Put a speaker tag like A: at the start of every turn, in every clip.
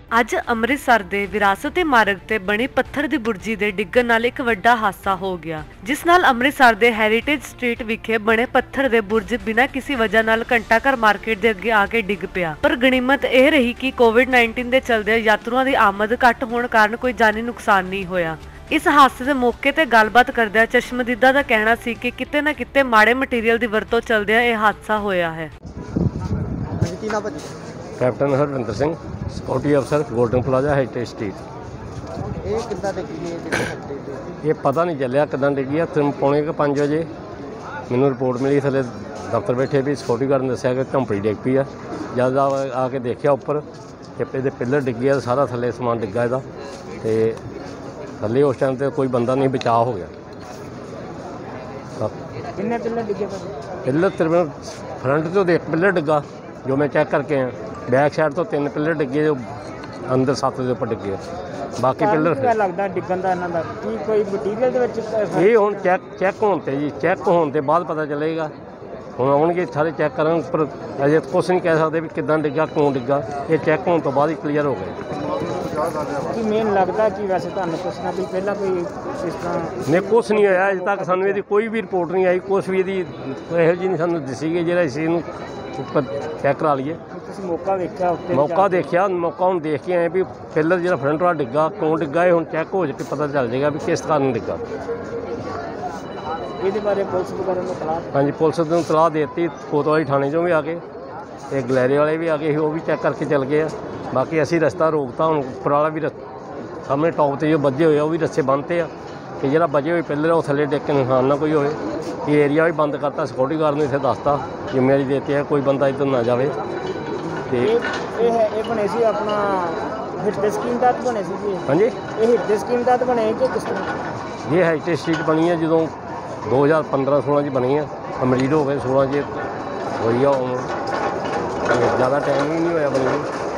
A: ਅੱਜ ਅੰਮ੍ਰਿਤਸਰ ਦੇ ਵਿਰਾਸਤੀ ਮਾਰਗ ਤੇ ਬਣੀ ਪੱਥਰ ਦੀ ਬੁਰਜੀ ਦੇ ਡਿੱਗਣ ਨਾਲ ਇੱਕ ਵੱਡਾ ਹਾਦਸਾ ਹੋ ਗਿਆ, ਜਿਸ ਨਾਲ ਅੰਮ੍ਰਿਤਸਰ ਦੇ ਹੈਰੀਟੇਜ ਸਟਰੀਟ ਵਿਖੇ ਬਣੇ ਪੱਥਰ ਦੇ ਬੁਰਜ ਬਿਨਾਂ ਕਿਸੇ ਵਜ੍ਹਾ ਨਾਲ ਘੰਟਾਘਰ ਮਾਰਕੀਟ ਦੇ ਅੱਗੇ ਆ ਕੇ ਡਿੱਗ ਪਿਆ। ਪਰ ਗਣੀਮਤ ਇਹ ਰਹੀ ਕਿ ਕੋਵਿਡ-19 ਦੇ ਚਲਦੇ ਯਾਤਰੂਆਂ ਦੀ ਆਮਦ ਘੱਟ ਹੋਣ ਕਾਰਨ ਕੋਈ ਜਾਨੀ ਨੁਕਸਾਨ ਨਹੀਂ ਹੋਇਆ। इस हादसे के मौके ते गलबात करदे चश्मदीदा का कहना सी कि किते ना किते माड़े मटीरियल की वरतों चलदे यह हादसा होया है।
B: कैप्टन हरविंदर सिंह, सिक्योरिटी अफसर, गोल्डन प्लाजा, हेरिटेज स्ट्रीट। ये पता नहीं चलिया किदां डिगी है। 4:45 बजे मैनू रिपोर्ट मिली, थले दफ्तर बैठे भी सिक्योरिटी गार्ड ने दस्सिया कि झोंपड़ी डिग पई है। जब आके देखिया उपर ये पिलर डिग गया, सारा थले समान डिग्गा इहदा ते थले उस टाइम तो कोई बंदा नहीं, बचाव हो गया।
C: कितने पिलर डिगे?
B: पिलर तकरीबन फ्रंट तो एक पिलर डिग्गा जो मैं चेक करके आया, बैक साइड तो 3 पिलर डिगे जो अंदर 7 के उपर डिगे, बाकी पिलर
C: लगता डिगन का इन्हां दा की कोई मटीरियल दे विच
B: ये हुण चेक होने ते जी, चेक होने ते बाद पता चलेगा। हुण आउणगे सारे चेक करन, पर अजे कुछ नहीं कह सकते भी किदां डिग्गा, क्यों डिग्गा। ये चेक होने तो बाद ही क्लीयर हो गए।
C: कि मेन लगता कि वैसे तुहानूं कुछ ना पहला कोई इस तरह
B: नहीं, कुछ नहीं होया अजे तक। सानूं इहदी कोई भी रिपोर्ट नहीं आई, कुछ भी इहदी इहो जी नहीं सानूं दसी गई जिहड़ा इस नूं उपर चेक करा लईए।
C: तुसीं मौका वेखिया उत्ते?
B: मौका देखिया, मौका हुण देख के आए भी पिलर जिहड़ा फ्रंट वाला डिग्गा क्यों डिग्गा, ये हुण चेक हो के पता चल जाएगा भी किस कारण डिग्गा।
C: ਇਹਦੇ ਬਾਰੇ ਪੁਲਿਸ ਵਗੈਰਾ ਨੂੰ ਤਲਾਹ?
B: हाँ जी, पुलिस नूं तलाह देती, कोतवाली थाणे चों भी आ गए, ते गलैरे वाले भी आ गए, वो भी चेक करके चल गए। बाकी असीं रस्ता रोकता, हुण उपर वाला भी सामने टॉप ते जो बजे हुए वो भी रस्से बंदते आ कि जिहड़ा बजे हुए पिलर वो थल्ले डिग के नुकसान ना कोई होए। ये एरिया भी बंद करता, सिक्योरिटी गार्ड ने इत्थे दसता जिम्मेवारी देती है कोई बंदा इधर ना जाए। ते
C: ये बने सी अपना हिरदे स्कीम तहत बने सी जी? हाँ जी, ये हिरदे स्कीम तहत बने कि किस तरह?
B: ये हेरिटेज स्ट्रीट बनी है जो 2015-16 च बनी है, कंप्लीट हो गए 16 च हुई है, ज़्यादा टाइम भी नहीं होया बनी।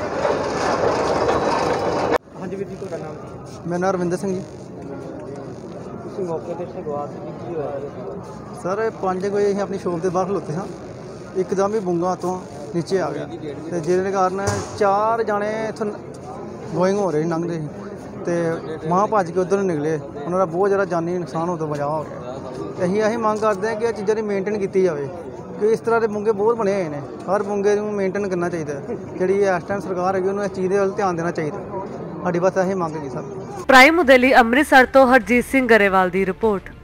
C: हाँ जी वीर जी, ਤੁਹਾਡਾ ਨਾਮ?
D: मेरा नाम रविंदर सिंह जी।
C: ਤੁਸੀਂ ਮੌਕੇ ਤੇ ਸ਼ੁਰੂਆਤ ਕੀ ਹੋਇਆ
D: सर 5 ਵਜੇ ਅਸੀਂ ਆਪਣੀ ਸ਼ੋਪ ਦੇ ਬਾਹਰ ਖਲੋਤੇ ਸਾਂ, ਇੱਕਦਮ ਹੀ ਬੁੰਗਾ ਤੋਂ ਨੀਚੇ ਆ ਗਿਆ ਤੇ ਜਿਹਦੇ ਕਾਰਨ 4 ਜਾਣੇ ਇੱਥੋਂ ਗੋਇੰਗ ਹੋ ਰਹੇ ਲੰਘਦੇ ਸੀ ਤੇ ਮਾਂ ਭੱਜ ਕੇ ਉੱਧਰ ਨੂੰ ਨਿਕਲੇ। ਉਹਨਾਂ ਦਾ ਬਹੁਤ ਜ਼ਿਆਦਾ ਜਾਨੀ ਨੁਕਸਾਨ ਹੋਣ ਤੋਂ ਬਚਾਅ ਹੋ ਗਿਆ। ਅਸੀਂ ਮੰਗ ਕਰਦੇ ਹਾਂ ਕਿ ਇਹ ਚੀਜ਼ਾਂ ਦੀ ਮੇਨਟੇਨ ਕੀਤੀ ਜਾਵੇ, ਕਿ ਇਸ ਤਰ੍ਹਾਂ ਦੇ ਬੁੰਗੇ ਬਹੁਤ ਬਣੇ ਹੋਏ ਨੇ, ਹਰ ਬੁੰਗੇ ਨੂੰ ਮੇਨਟੇਨ ਕਰਨਾ ਚਾਹੀਦਾ। ਜਿਹੜੀ ਇਸ ਟਾਈਮ ਸਰਕਾਰ ਹੈਗੀ ਉਹਨੂੰ ਇਸ ਚੀਜ਼ ਦੇ ਵੱਲ ਧਿਆਨ ਦੇਣਾ ਚਾਹੀਦਾ। ਸਾਡੀ ਬਸ ਇਹ ਮੰਗ ਹੈਗੀ ਸਰ।
A: ਪ੍ਰਾਈਮ ਦੇ ਲਈ ਅੰਮ੍ਰਿਤਸਰ ਤੋਂ ਹਰਜੀਤ ਸਿੰਘ ਗਰੇਵਾਲ ਦੀ ਰਿਪੋਰਟ।